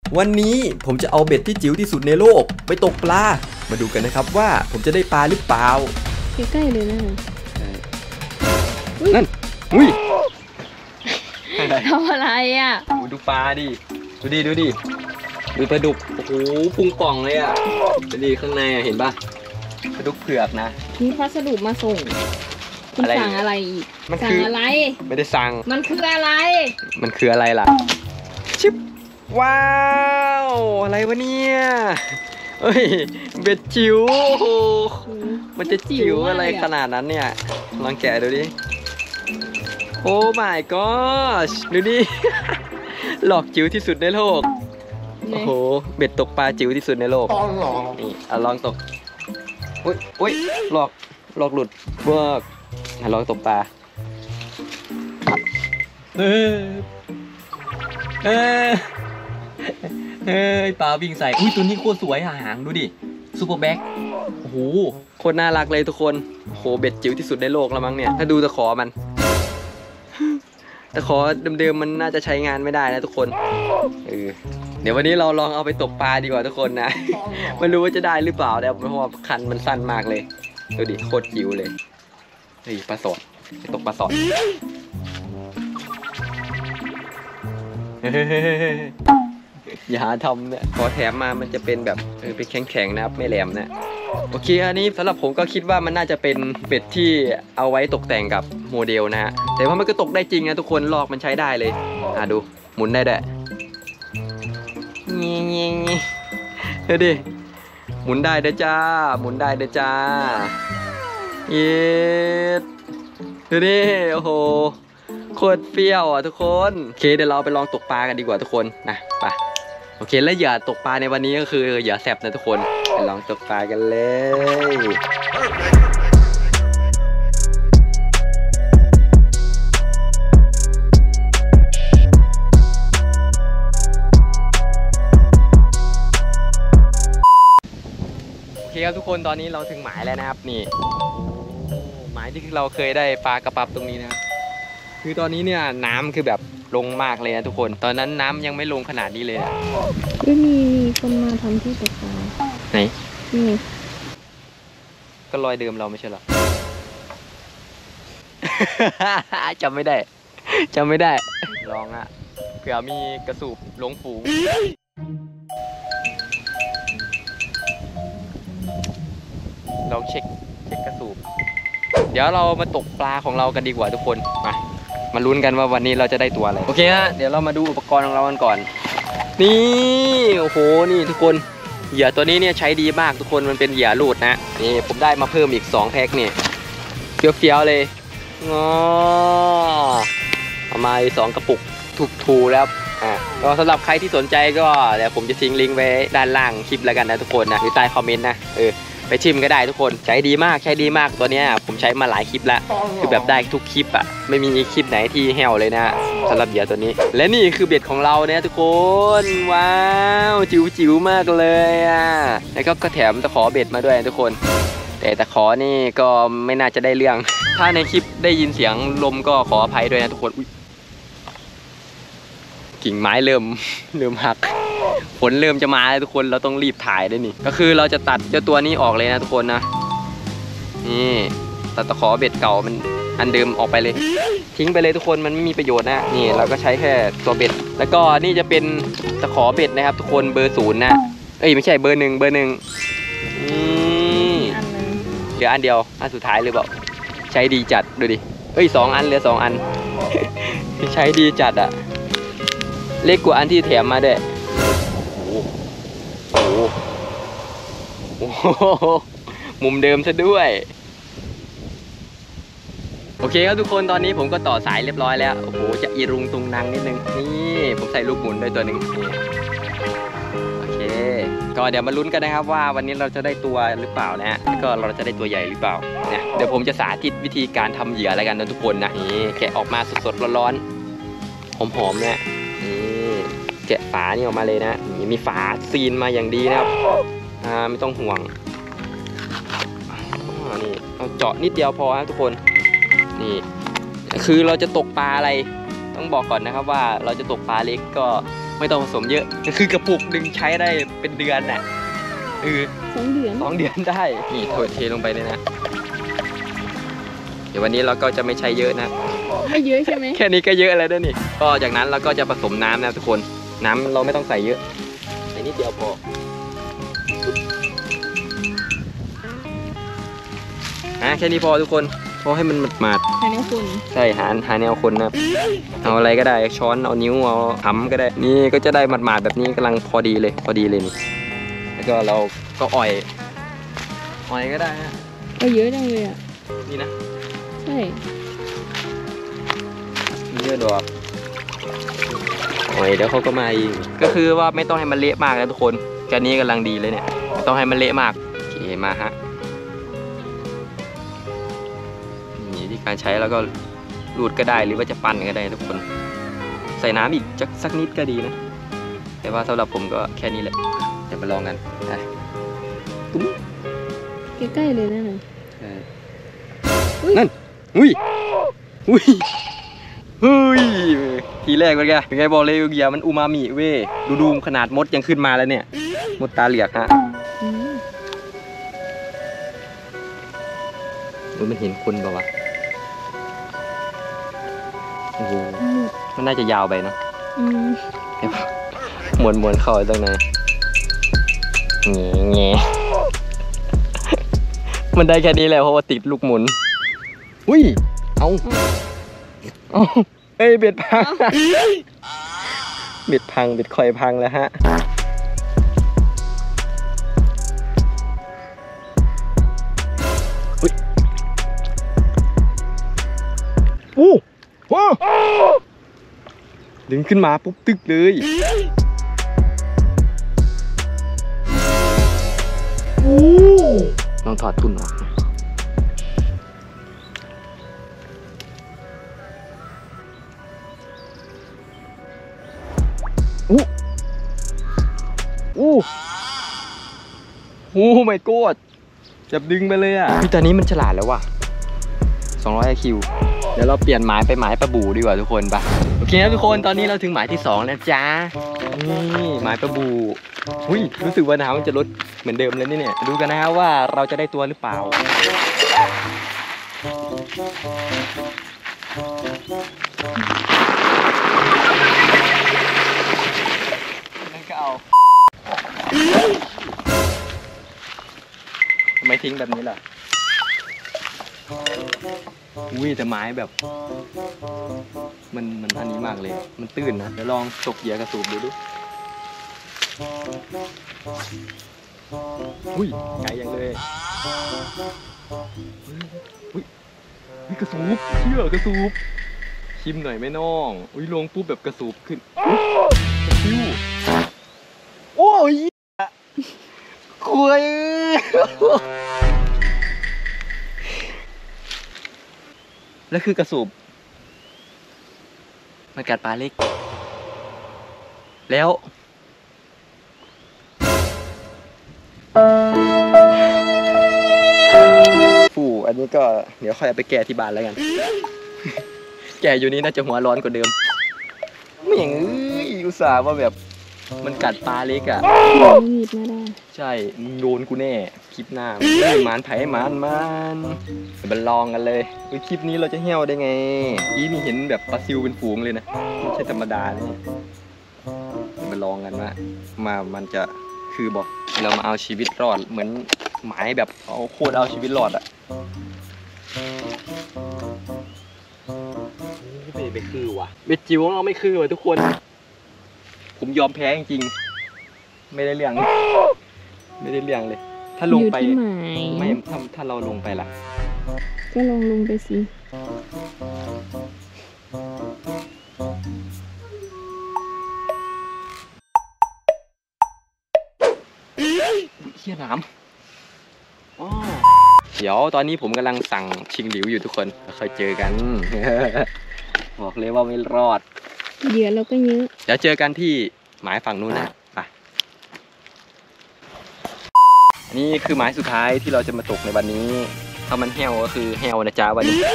วันนี้ผมจะเอาเบ็ดที่จิ๋วที่สุดในโลกไปตกปลามาดูกันนะครับว่าผมจะได้ปลาหรือเปล่าใกล้ๆเลยนะนั่นอุ้ยทำอะไรอ่ะดูปลาดิดูปลาดุกโอ้โหพุงป่องเลยอ่ะดูข้างในเห็นปะปลาดุกเผือกนะมีพัสดุมาส่งคุณสั่งอะไรอีกสั่งอะไรไม่ได้สั่งมันคืออะไรล่ะชิบว้าวอะไรวะเนี่ยเอ้ยเบ็ดจิ๋วมันจะจิ๋วอะไรขนาดนั้นเนี่ยลองแกะดูดิโอ้ my gosh ดูดิหลอกจิ๋วที่สุดในโลกโอ้โหเบ็ดตกปลาจิ๋วที่สุดในโลกนี่ลองตกอุ้ยหลอกหลุดเบิกลองตกปลาเฮ้ยปลาวิ่งใส่อุ้ยตัวนี้โคตรสวยหางดูดิซูเปอร์แบ็คโอ้โหโคตรน่ารักเลยทุกคนโอ้โหเบ็ดจิ๋วที่สุดในโลกแล้วมั้งเนี่ยถ้าดูตะขอมันตะขอเดิมๆมันน่าจะใช้งานไม่ได้นะทุกคนเดี๋ยววันนี้เราลองเอาไปตกปลาดีกว่าทุกคนนะไม่รู้ว่าจะได้หรือเปล่าแต่เพราะว่าคันมันสั้นมากเลยดูดิโคตรจิ๋วเลยปลาสดไปตกปลาสดอย่าหาทำเนี่ยพอแถมมามันจะเป็นแบบเป็นแข็งๆนะครับไม่แหลมนะโอเคอันนี้สำหรับผมก็คิดว่ามันน่าจะเป็นเบ็ดที่เอาไว้ตกแต่งกับโมเดลนะฮะแต่ว่ามันก็ตกได้จริงนะทุกคนลอกมันใช้ได้เลยดูหมุนได้ด้วยงี้เดี๋ยวดิหมุนได้เด้อจ้าเย็ดดูดิโอ้โหโคตรเปรี้ยวอ่ะทุกคนโอเคเดี๋ยวเราไปลองตกปลากันดีกว่าทุกคนนะไปโอเคแล้วเหยื่อตกปลาในวันนี้ก็คือเหยื่อแสบนะทุกคนไปลองตกปลากันเลยโอเคครับทุกคนตอนนี้เราถึงหมายแล้วนะครับนี่หมายที่เราเคยได้ปลากระปับตรงนี้นะครับคือตอนนี้เนี่ยน้ำคือแบบลงมากเลยนะทุกคนตอนนั้นน้ำยังไม่ลงขนาดนี้เลยนะมีคนมาทำที่ตกปลาไหนนี่ก็รอยเดิมเราไม่ใช่หรอ จำไม่ได้ลองอ่ะเผื่อมีกระสูบลงฝูงเราเช็คกระสูบเดี๋ยวเรามาตกปลาของเรากันดีกว่าทุกคนมาลุ้นกันว่าวันนี้เราจะได้ตัวอะไรโอเคฮะเดี๋ยวเรามาดูอุปกรณ์ของเรากันก่อนนี่โอ้โหนี่ทุกคนเหยื่อตัวนี้เนี่ยใช้ดีมากทุกคนมันเป็นเหยื่อรูดนะนี่ผมได้มาเพิ่มอีก2แพ็คเนี่ยเฟี้ยวๆเลยเอามา2กระปุกถูกแล้วก็สำหรับใครที่สนใจก็เดี๋ยวผมจะทิ้งลิงก์ไว้ด้านล่างคลิปแล้วกันนะทุกคนนะหรือใต้คอมเมนต์นะไปชิมก็ได้ทุกคนใช้ดีมากตัวนี้ผมใช้มาหลายคลิปแล้วคือแบบได้ทุกคลิปอ่ะไม่มีคลิปไหนที่แห้วเลยนะสำหรับเหยื่อตัวนี้และนี่คือเบ็ดของเราเนี่ยทุกคนว้าวจิ๋วมากเลยแล้วก็แถมตะขอเบ็ดมาด้วยทุกคนแต่ตะขอนี่ก็ไม่น่าจะได้เรื่องถ้าในคลิปได้ยินเสียงลมก็ขออภัยด้วยนะทุกคนกิ่งไม้เริ่มหักฝนเริ่มจะมาแล้วทุกคนเราต้องรีบถ่ายด้วยนี่ก็คือเราจะตัดเจ้าตัวนี้ออกเลยนะทุกคนนะนี่ตัดตะขอเบ็ดเก่ามันอันเดิมออกไปเลยทิ้งไปเลยทุกคนมันไม่มีประโยชน์นะนี่เราก็ใช้แค่ตัวเบ็ดแล้วก็นี่จะเป็นตะขอเบ็ดนะครับทุกคนเบอร์0นะไม่ใช่เบอร์1นี่เหลืออันเดียวอันสุดท้ายเลยเปล่าใช้ดีจัดดูดิ2อันเหลือ2อัน ใช้ดีจัดอะเล็กกว่าอันที่แถมมาด้วยโอ้โหมุมเดิมซะด้วยโอเคครับทุกคนตอนนี้ผมก็ต่อสายเรียบร้อยแล้วโอ้โหจะอีรุงตุงนังนิดนึงนี่ผมใส่ลูกหมุนด้วยตัวหนึ่งโอเคก็เดี๋ยวมาลุ้นกันนะครับว่าวันนี้เราจะได้ตัวหรือเปล่านะแล้วก็เราจะได้ตัวใหญ่หรือเปล่าเนี่ยเดี๋ยวผมจะสาธิตวิธีการทำเหยื่ออะไรกันนะทุกคนนะนี่แกะออกมาสดๆร้อนๆหอมๆเนี่ยแกะฝานี่ออกมาเลยนะมีฝาซีนมาอย่างดีนะครับไม่ต้องห่วงนี่เอาเจาะนิดเดียวพอนะทุกคนนี่คือเราจะตกปลาอะไรต้องบอกก่อนนะครับว่าเราจะตกปลาเล็กก็ไม่ต้องผสมเยอะคือกระปุกหนึ่งใช้ได้เป็นเดือนน่ะ 2 เดือน 2 เดือนได้นี่เทลงไปเลยนะเดี๋ยววันนี้เราก็จะไม่ใช้เยอะนะไม่เยอะใช่ไหมแค่นี้ก็เยอะแล้วนี่ก็จากนั้นเราก็จะผสมน้ำนะทุกคนน้ำเราไม่ต้องใส่เยอะใส่นิดเดียวพอแค่นี้พอทุกคนพอให้มันหมาดหาแนวคนใช่หาแนวคนนะเอาอะไรก็ได้ช้อนเอานิ้วเอาทำก็ได้นี่ก็จะได้หมาดแบบนี้กำลังพอดีเลยนี่แล้วก็เราก็อ่อยก็ได้นะเยอะจังเลยอ่ะนี่นะใช่เยอะดอกอ่อยเดี๋ยวเขาก็มาอีกก็คือว่าไม่ต้องให้มันเละมากนะทุกคนแค่นี้กำลังดีเลยเนี่ยต้องให้มันเละมากโอเคมาฮะการใช้แล้วก็รูดก็ได้หรือว่าจะปั้นก็ได้ทุกคนใส่น้ำอีกสักนิดก็ดีนะแต่ว่าสำหรับผมก็แค่นี้แหละเดี๋ยวมาลองกันตุ้มใกล้ๆเลยนะนั่นอุ้ยทีแรกเป็นไงบอกเลยเกียมันอูมามิเว้ยดูขนาดมดยังขึ้นมาแล้วเนี่ยมดตาเหลือกฮะมันเห็นคนเปล่าวะโอ้โหมันน่าจะยาวไปเนาะมวนเข้าตรงไหนแง่มันได้แค่นี้แหละเพราะว่าติดลูกหมุนอุ้ยเอาเบ็ดพังเบ็ดคอยพังแล้วฮะว้าวดึงขึ้นมาปุ๊บตึกเลยลองถอดตุ่นออกไม่โกรธจับดึงไปเลยอ่ะพี่ตอนนี้มันฉลาดแล้วว่ะ200 IQ เดี๋ยวเราเปลี่ยนหมายไปหมายปลาบูดีกว่าทุกคนปะโอเคนะทุกคนตอนนี้เราถึงหมายที่2แล้วจ้านี่หมายปลาบูรู้สึกว่าน้ำมันจะลดเหมือนเดิมเลยนี่เนี่ยดูกันนะว่าเราจะได้ตัวหรือเปล่านั่นก็เอาทำไมทิ้งแบบนี้ล่ะแต่ไม้แบบมันอันนี้มากเลยมันตื้นนะเดี๋ยวลองตกเหยื่อกระสูบดูไกลยังเลยกระสูบเชื่อกระสูบชิมหน่อยไหมน้องลงปุ๊บแบบกระสูบขึ้นโอ้ยคุยแล้วคือกระสูบมันกัดปลาเล็กแล้วอันนี้ก็เดี๋ยวค่อยเอาไปแก่ที่บ้านแล้วกันแก่อยู่นี้น่าจะหัวร้อนกว่าเดิมไม่อย่างอุตส่าห์ว่าแบบมันกัดปลาเล็กอ่ะมีดไม่ได้ใช่โดนกูแน่คลิปหน้ามันไผ่มันบันลองกันเลยคลิปนี้เราจะเหี้ยวได้ไงนี่เห็นแบบปลาซิวเป็นฝูงเลยนะไม่ใช่ธรรมดาเนี่ยบันลองกันว่ามันจะคือบอกเรามาเอาชีวิตรอดเหมือนหมายแบบเอาโคตรเอาชีวิตรอดอ่ะไม่คือว่ะเบ็ดจิ๋วเราไม่คือว่ะทุกคนผมยอมแพ้จริงๆไม่ได้เรื่องเลยถ้าลงไปไม่ถ้าเราลงไปล่ะก็ลงไปสิเหี้ยน้ำเดี๋ยวตอนนี้ผมกำลังสั่งชิงหลิวอยู่ทุกคนค่อยเจอกัน บอกเลยว่าไม่รอดเหยื่อเราก็เยอะเดี๋ยวเจอกันที่หมายฝั่งนู้นนะไปอันนี้คือหมายสุดท้ายที่เราจะมาตกในวันนี้ถ้ามันแห้วก็คือแห้วนะจ๊ะวันนี้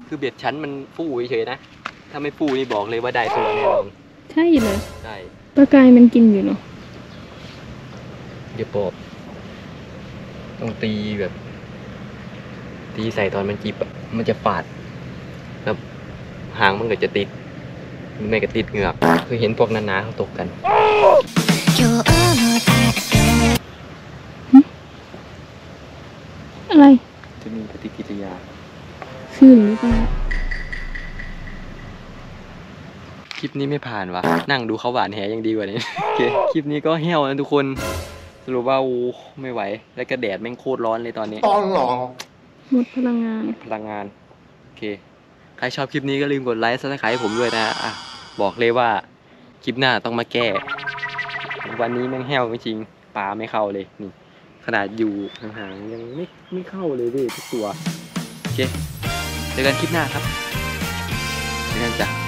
คือเบ็ดชั้นมันฟู่เฉยๆนะถ้าไม่ฟู่นี่บอกเลยว่าได้ตัวแน่นอนใช่เลยใช่ปลากายมันกินอยู่เนาะเดี๋ยวปอบต้องตีแบบ ตีใส่ตอนมันจิบอะมันจะฝาดแล้วหางมันก็จะติดหรือไม่ก็ติดเหงือกคือเห็นพวกนานาเขาตกกันอะไรจะมีปฏิกิริยาชื่นหรือเปล่าคลิปนี้ไม่ผ่านวะนั่งดูเขาหวานแหยังดีกว่านี้ โอเคคลิปนี้ก็เหี้ยวนะทุกคนสรุปว่าไม่ไหวแล้วก็แดดแม่งโคตรร้อนเลยตอนนี้ตอนหรอหมดพลังงานพลังงานโอเคใครชอบคลิปนี้ก็ลืมกดไลค์ซับสไครต์ให้ผมด้วยนะอ่ะบอกเลยว่าคลิปหน้าต้องมาแก้วันนี้แม่งแห้วจริงๆปลาไม่เข้าเลยนี่ขนาดอยู่ห่างๆยังไม่เข้าเลยพี่ทุกตัวโอเคเจอกันคลิปหน้าครับเจอกันจ้ะ